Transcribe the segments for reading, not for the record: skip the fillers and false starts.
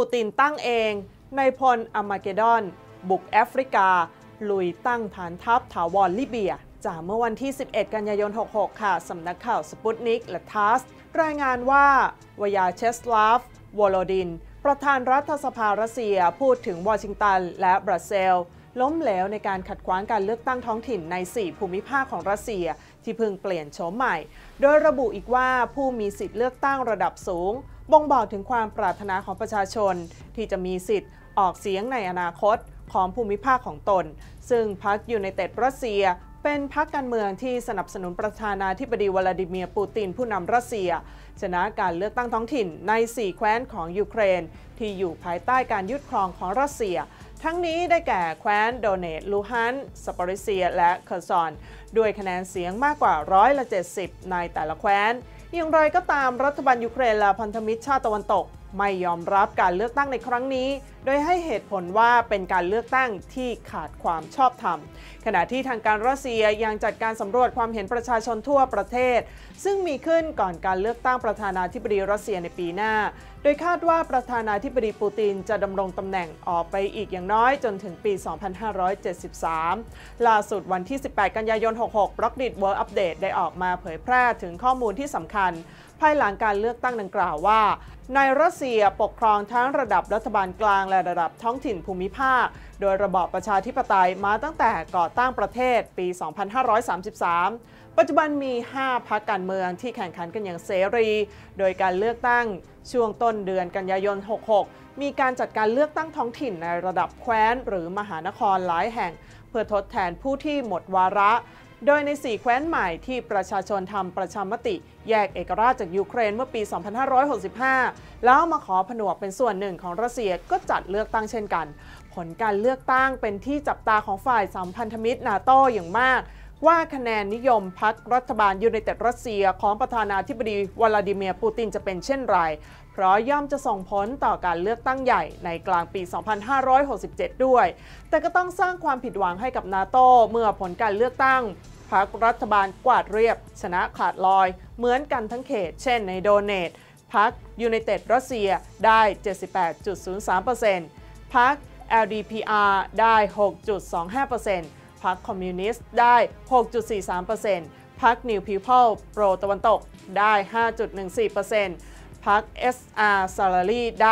ตินตั้งเองนายพลอาร์มาเกดอนบุกแอฟริกาลุยตั้งฐานทัพถาวรลิเบียจากเมื่อวันที่ 11 กันยายน 66 ค่ะสำนักข่าวสปุตนิกและทัสรายงานว่าวายาเชสลาฟ วอโลดินประธานรัฐสภารัสเซียพูดถึงวอชิงตันและบรัสเซลส์ล้มเหลวในการขัดขวางการเลือกตั้งท้องถิ่นใน 4 ภูมิภาคของรัสเซียที่เพิ่งเปลี่ยนโฉมใหม่โดยระบุอีกว่าผู้มีสิทธิ์เลือกตั้งระดับสูงบ่งบอกถึงความปรารถนาของประชาชนที่จะมีสิทธิ์ออกเสียงในอนาคตของภูมิภาคของตนซึ่งพรรคยูไนเต็ดรัสเซียเป็นพรรคการเมืองที่สนับสนุนประธานาธิบดีวลาดิเมียร์ปูตินผู้นำรัสเซียชนะการเลือกตั้งท้องถิ่นใน 4 แคว้นของยูเครนที่อยู่ภายใต้การยึดครองของรัสเซียทั้งนี้ได้แก่แคว้นโดเนตลูฮันสปอริเซียและเคอร์ซอนด้วยคะแนนเสียงมากกว่า170%ในแต่ละแคว้นอย่างไรก็ตามรัฐบาลยูเครนและพันธมิตรชาติตะวันตกไม่ยอมรับการเลือกตั้งในครั้งนี้โดยให้เหตุผลว่าเป็นการเลือกตั้งที่ขาดความชอบธรรมขณะที่ทางการรัสเซียยังจัดการสำรวจความเห็นประชาชนทั่วประเทศซึ่งมีขึ้นก่อนการเลือกตั้งประธานาธิบดีรัสเซียในปีหน้าโดยคาดว่าประธานาธิบดีปูตินจะดำรงตำแหน่งออกไปอีกอย่างน้อยจนถึงปี 2573 ล่าสุดวันที่ 18 กันยายน 66 Blockdit World Update ได้ออกมาเผยแพร่ถึงข้อมูลที่สำคัญภายหลังการเลือกตั้งดังกล่าวว่าในรัสเซียปกครองทั้งระดับรัฐบาลกลางและระดับท้องถิ่นภูมิภาคโดยระบอบประชาธิปไตยมาตั้งแต่ก่อตั้งประเทศปี 2533 ปัจจุบันมี 5 พรรคการเมืองที่แข่งขันกันอย่างเสรีโดยการเลือกตั้งช่วงต้นเดือนกันยายน 66 มีการจัดการเลือกตั้งท้องถิ่นในระดับแคว้นหรือมหานครหลายแห่งเพื่อทดแทนผู้ที่หมดวาระโดยใน 4 แคว้นใหม่ที่ประชาชนทำประชามติแยกเอกราชจากยูเครนเมื่อปี 2565 แล้วมาขอผนวกเป็นส่วนหนึ่งของรัสเซียก็จัดเลือกตั้งเช่นกันผลการเลือกตั้งเป็นที่จับตาของฝ่ายสัมพันธมิตรนาโต้อย่างมากว่าคะแนนนิยมพรรครัฐบาลยูไนเต็ดรัสเซียของประธานาธิบดีวลาดิเมียร์ปูตินจะเป็นเช่นไรเพราะย่อมจะส่งผลต่อการเลือกตั้งใหญ่ในกลางปี 2567 ด้วยแต่ก็ต้องสร้างความผิดหวังให้กับนาโต้เมื่อผลการเลือกตั้งพรรครัฐบาลกวาดเรียบชนะขาดลอยเหมือนกันทั้งเขตเช่นในโดเนตพรรคยูไนเต็ดรัสเซียได้ 78.03% พรรค LDPR ได้ 6.25%พรรคคอมมิวนิสต์ได้ 6.43% พรรค New People โปรตะวันตกได้ 5.14%พรรค SR ซาลารีได้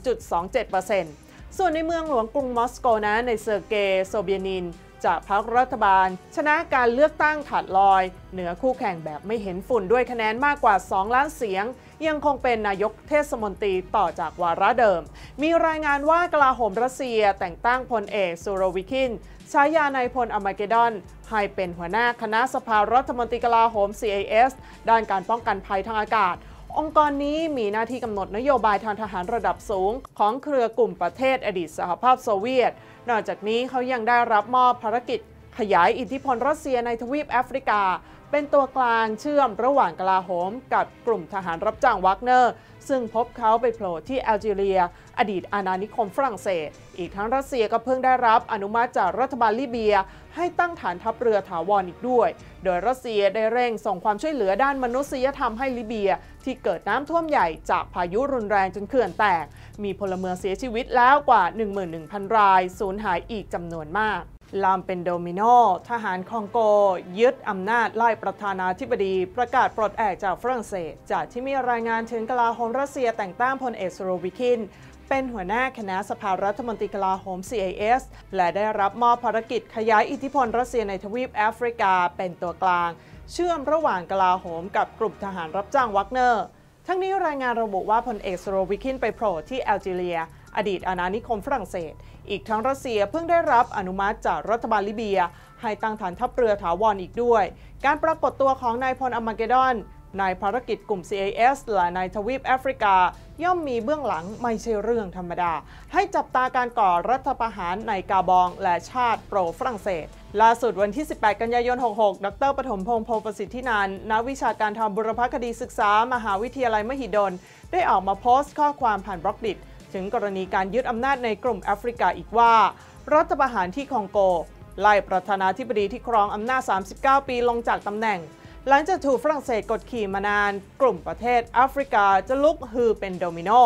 3.27% ส่วนในเมืองหลวงกรุงมอสโกนั้นในเซอร์เกย์โซเบียนินจากพรรครัฐบาลชนะการเลือกตั้งขาดลอยเหนือคู่แข่งแบบไม่เห็นฝุ่นด้วยคะแนนมากกว่า 2 ล้านเสียงยังคงเป็นนายกเทศมนตรีต่อจากวาระเดิมมีรายงานว่ากลาโหมรัสเซียแต่งตั้งพลเอกซูโรวิคินฉายานายพลอาร์มาเกดอนให้เป็นหัวหน้าคณะสภารัฐมนตรีกลาโหม CIS ด้านการป้องกันภัยทางอากาศองค์กรนี้มีหน้าที่กำหนดนโยบายทางทหารระดับสูงของเครือกลุ่มประเทศอดีตสหภาพโซเวียตนอกจากนี้เขายังได้รับมอบภารกิจขยายอิทธิพลรัสเซียในทวีปแอฟริกาเป็นตัวกลางเชื่อมระหว่างกลาโหมกับกลุ่มทหารรับจ้างวากเนอร์ซึ่งพบเขาไปโผล่ที่แอลจีเรียอดีตอาณานิคมฝรั่งเศสอีกทั้งรัสเซียก็เพิ่งได้รับอนุมัติจากรัฐบาลลิเบียให้ตั้งฐานทัพเรือถาวรอีกด้วยโดยรัสเซียได้เร่งส่งความช่วยเหลือด้านมนุษยธรรมให้ลิเบียที่เกิดน้ำท่วมใหญ่จากพายุรุนแรงจนเขื่อนแตกมีพลเมืองเสียชีวิตแล้วกว่า 11,000 รายสูญหายอีกจำนวนมากลามเป็นโดมิโนทหารคองโกยึดอำนาจไล่ประธานาธิบดีประกาศปลดแอกจากฝรั่งเศสจากที่มีรายงานถึงกลาโหมรัสเซียแต่งตั้งพลเอกซูโรวิคินเป็นหัวหน้าคณะสภารัฐมนตรีกลาโหม CIS และได้รับมอบภารกิจขยายอิทธิพลรัสเซียในทวีปแอฟริกาเป็นตัวกลางเชื่อมระหว่างกลาโหมกับกลุ่มทหารรับจ้างวากเนอร์ทั้งนี้รายงานระบุว่าพลเอกซูโรวิคินไปโผล่ที่แอลจีเรียอดีตอาณานิคมฝรั่งเศสอีกทั้งรัสเซียเพิ่งได้รับอนุมัติจากรัฐบาลลิเบียให้ตั้งฐานทัพเรือถาวรอีกด้วยการปรากฏตัวของนายพลอาร์มาเกดอนในภารกิจกลุ่ม CIS และในทวีปแอฟริกาย่อมมีเบื้องหลังไม่ใช่เรื่องธรรมดาให้จับตาการก่อรัฐประหารในกาบองและชาติโปรฝรั่งเศสล่าสุดวันที่ 18 กันยายน 66 ดร.ปฐมพงษ์ โพประสิทธินันท์นักวิชาการทางบุรพคดีศึกษามหาวิทยาลัยมหิดลได้ออกมาโพสต์ข้อความผ่านบล็อกดิตถึงกรณีการยึดอำนาจในกลุ่มแอฟริกาอีกว่ารัฐประหารที่คองโกไล่ประธานาธิบดีที่ครองอำนาจ 39 ปีลงจากตำแหน่งหลังจากถูกฝรั่งเศสกดขี่มานานกลุ่มประเทศแอฟริกาจะลุกฮือเป็นโดมิโน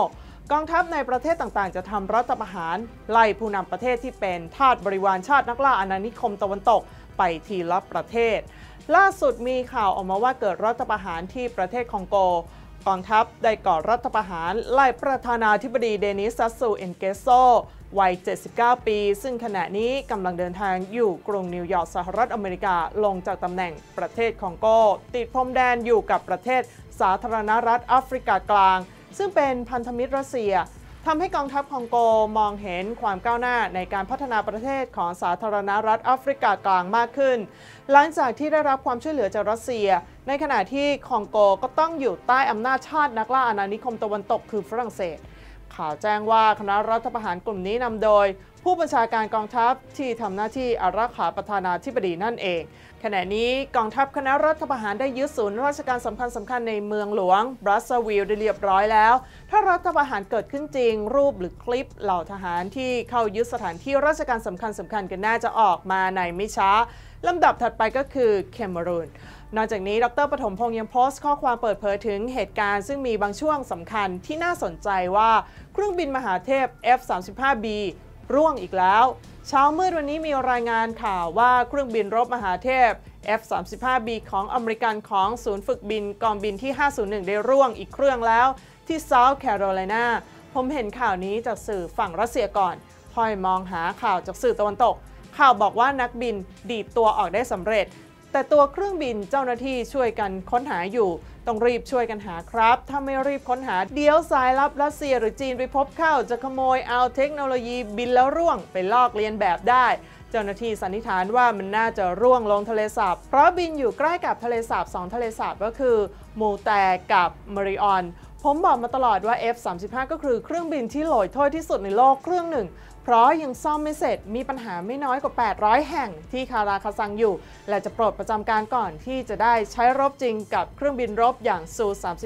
กองทัพในประเทศต่างๆจะทำรัฐประหารไล่ผู้นำประเทศที่เป็นทาสบริวารชาตินักล่าอาณานิคมตะวันตกไปทีละประเทศล่าสุดมีข่าวออกมาว่าเกิดรัฐประหารที่ประเทศคองโกกองทัพได้ก่อรัฐประหารไล่ประธานาธิบดีเดนิส ซัสซูเอนเกโซวัย 79 ปี ซึ่งขณะนี้กำลังเดินทางอยู่กรุงนิวยอร์กสหรัฐอเมริกาลงจากตำแหน่งประเทศคองโกติดพรมแดนอยู่กับประเทศสาธารณรัฐแอฟริกากลางซึ่งเป็นพันธมิตรรัสเซียทำให้กองทัพคองโกมองเห็นความก้าวหน้าในการพัฒนาประเทศของสาธารณรัฐแอฟริกากลางมากขึ้นหลังจากที่ได้รับความช่วยเหลือจากรัสเซียในขณะที่คองโกก็ต้องอยู่ใต้อำนาจชาตินักล่าอาณานิคมตะวันตกคือฝรั่งเศสข่าวแจ้งว่าคณะรัฐประหารกลุ่มนี้นำโดยผู้บัญชาการกองทัพที่ทำหน้าที่อารักขาประธานาธิบดีนั่นเองขณะนี้กองทัพคณะรัฐประหารได้ยึดศูนย์ราชการสำคัญในเมืองหลวงบรัสเซลวิลล์ได้เรียบร้อยแล้วถ้ารัฐประหารเกิดขึ้นจริงรูปหรือคลิปเหล่าทหารที่เข้ายึดสถานที่ราชการสำคัญกันน่าจะออกมาในไม่ช้าลำดับถัดไปก็คือเคเมรูนนอกจากนี้ดร.ปฐมพงษ์ยังโพสต์ข้อความเปิดเผยถึงเหตุการณ์ซึ่งมีบางช่วงสำคัญที่น่าสนใจว่าเครื่องบินมหาเทพ F-35B ร่วงอีกแล้วเช้ามืดวันนี้มีรายงานข่าวว่าเครื่องบินรบมหาเทพ F-35B ของอเมริกันของศูนย์ฝึกบินกองบินที่ 501 ได้ร่วงอีกเครื่องแล้วที่ South Carolina ผมเห็นข่าวนี้จากสื่อฝั่งรัสเซียก่อนพอยมองหาข่าวจากสื่อตะวันตกข่าวบอกว่านักบินดีดตัวออกได้สำเร็จแต่ตัวเครื่องบินเจ้าหน้าที่ช่วยกันค้นหาอยู่ต้องรีบช่วยกันหาครับถ้าไม่รีบค้นหาเดี๋ยวสายลับรัสเซียหรือจีนไปพบเข้าจะขโมยเอาเทคโนโลยีบินแล้วร่วงไปลอกเลียนแบบได้เจ้าหน้าที่สันนิษฐานว่ามันน่าจะร่วงลงทะเลสาบเพราะบินอยู่ใกล้กับทะเลสาบ2ทะเลสาบก็คือมูแตกับมาริออนผมบอกมาตลอดว่า F-35 ก็คือเครื่องบินที่โหลอยถ้วยที่สุดในโลกเครื่องหนึ่งเพราะยังซ่อมไม่เสร็จมีปัญหาไม่น้อยกว่า 800 แห่งที่คาราคาซังอยู่และจะปลดประจำการก่อนที่จะได้ใช้รบจริงกับเครื่องบินรบอย่างซู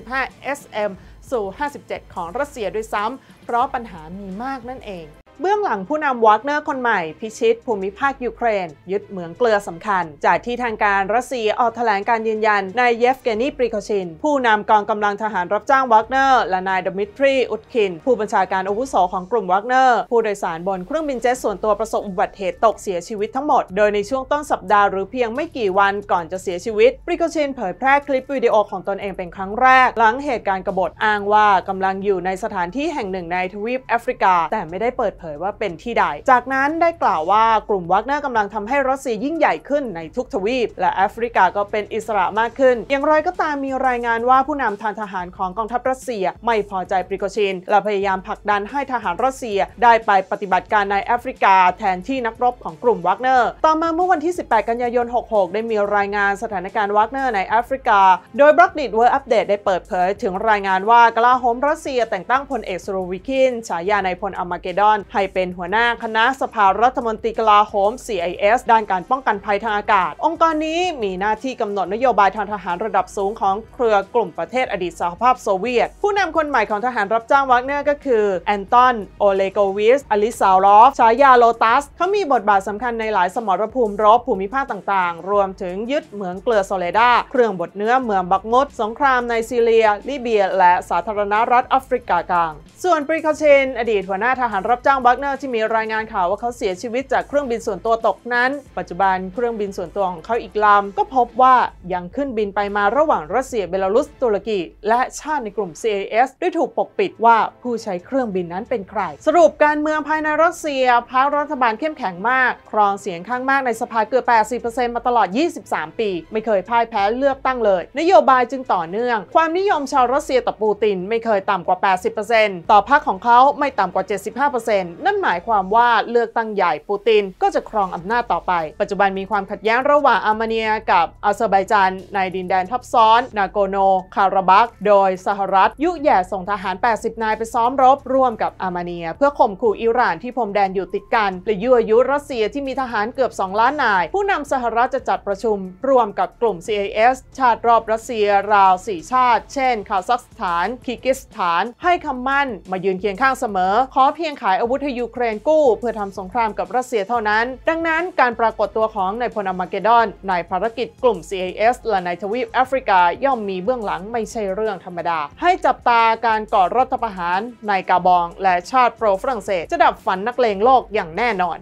35 SM ซู 57 ของรัสเซียด้วยซ้ำเพราะปัญหามีมากนั่นเองเบื้องหลังผู้นำวากเนอร์คนใหม่พิชิตภูมิภาคยูเครนยึดเหมืองเกลือสำคัญจากที่ทางการรัสเซียออกแถลงการยืนยันนายเยฟเกนีปริโคชินผู้นำกองกำลังทหารรับจ้างวากเนอร์และนายดมิทรีอุตคินผู้บัญชาการอาวุโสของกลุ่มวากเนอร์ผู้โดยสารบนเครื่องบินเจ็ตส่วนตัวประสบอุบัติเหตุตกเสียชีวิตทั้งหมดโดยในช่วงต้นสัปดาห์หรือเพียงไม่กี่วันก่อนจะเสียชีวิตปริโคชินเผยแพร่คลิปวิดีโอของตนเองเป็นครั้งแรกหลังเหตุการณ์กบฏอ้างว่ากำลังอยู่ในสถานที่แห่งหนึ่งในทวีปแอฟริกาแต่ไม่ได้เปิดเผยว่าเป็นที่ใดจากนั้นได้กล่าวว่ากลุ่มวากเนอร์กำลังทำให้รัสเซียยิ่งใหญ่ขึ้นในทุกทวีปและแอฟริกาก็เป็นอิสระมากขึ้นอย่างไรก็ตามมีรายงานว่าผู้นำทหารของกองทัพรัสเซียไม่พอใจปริโกชินและพยายามผลักดันให้ทหารรัสเซียได้ไปปฏิบัติการในแอฟริกาแทนที่นักรบของกลุ่มวากเนอร์ต่อมาเมื่อวันที่ 18 กันยายน 66 ได้มีรายงานสถานการณ์วากเนอร์ในแอฟริกาโดยบล็อกดิทเวิร์อัปเดตได้เปิดเผยถึงรายงานว่ากลาโหมรัสเซียแต่งตั้งพลเอกสุโรวิคินฉายานายพลอาร์มาเกดอนให้เป็นหัวหน้าคณะสภารัฐมนตรีกลาโหม CIS ด้านการป้องกันภัยทางอากาศองค์กรนี้มีหน้าที่กำหนดนโยบายทางทหารระดับสูงของเครือกลุ่มประเทศอดีตสหภาพโซเวียตผู้นำคนใหม่ของทหารรับจ้างวากเนอร์ก็คือแอนตอนโอเลโกวิชอลิซาวลอฟฉายาโลตัสเขามีบทบาทสำคัญในหลายสมรภูมิรบภูมิภาคต่างๆรวมถึงยึดเหมืองเกลือโซเลดาเครื่องบดเนื้อเมืองบักมุดสงครามในซีเรียลิเบียและสาธารณรัฐแอฟริกากลางส่วนปริโคชินอดีตหัวหน้าทหารรับจ้างวากเนอร์ที่มีรายงานข่าวว่าเขาเสียชีวิตจากเครื่องบินส่วนตัวตกนั้นปัจจุบันเครื่องบินส่วนตัวของเขาอีกลำก็พบว่ายังขึ้นบินไปมาระหว่างรัสเซียเบลารุสตุรกีและชาติในกลุ่ม CIS ด้วยถูกปกปิดว่าผู้ใช้เครื่องบินนั้นเป็นใครสรุปการเมืองภายในรัสเซียพรรครัฐบาลเข้มแข็งมากครองเสียงข้างมากในสภาเกือบ 80% มาตลอด 23 ปีไม่เคยพ่ายแพ้เลือกตั้งเลยนโยบายจึงต่อเนื่องความนิยมชาวรัสเซียต่อปูตินไม่เคยต่ำกว่า 80% ต่อพรรคของเขาไม่ต่ำกว่า 75% นั่นหมายความว่าเลือกตั้งใหญ่ปูตินก็จะครองอำนาจต่อไปปัจจุบันมีความขัดแย้งระหว่างอาร์เมเนียกับอาเซอร์ไบจานในดินแดนทับซ้อนนาโกโนคาราบัคโดยสหรัฐยุแย่ส่งทหาร 80 นายไปซ้อมรบร่วมกับอาร์เมเนียเพื่อข่มขู่อิหร่านที่พรมแดนอยู่ติดกันและยั่วยุรัสเซียที่มีทหารเกือบ 2 ล้านนายผู้นำสหรัฐจะจัดประชุมร่วมกับกลุ่ม CIS ชาติรอบรัสเซียราว 4 ชาติเช่นคาซัคสถานคิร์กิสถานให้คำมั่นมายืนเคียงข้างเสมอขอเพียงขายอาวุธที่ยูเครนกู้เพื่อทำสงครามกับรัสเซียเท่านั้นดังนั้นการปรากฏตัวของนายพลอาร์มาเกดดอนในภารกิจกลุ่ม CIS และในทวีปแอฟริกาย่อมมีเบื้องหลังไม่ใช่เรื่องธรรมดาให้จับตาการก่อรัฐประหารในกาบองและชาติโปรฝรั่งเศสจะดับฝันนักเลงโลกอย่างแน่นอน